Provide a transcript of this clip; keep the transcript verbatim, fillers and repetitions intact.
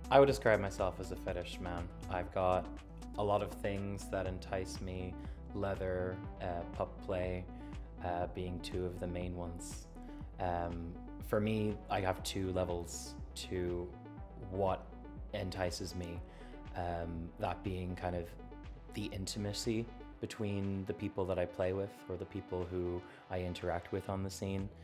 I would describe myself as a fetish man. I've got a lot of things that entice me, leather, uh, pup play, uh, being two of the main ones. Um, for me, I have two levels to what entices me, um, that being kind of the intimacy between the people that I play with or the people who I interact with on the scene.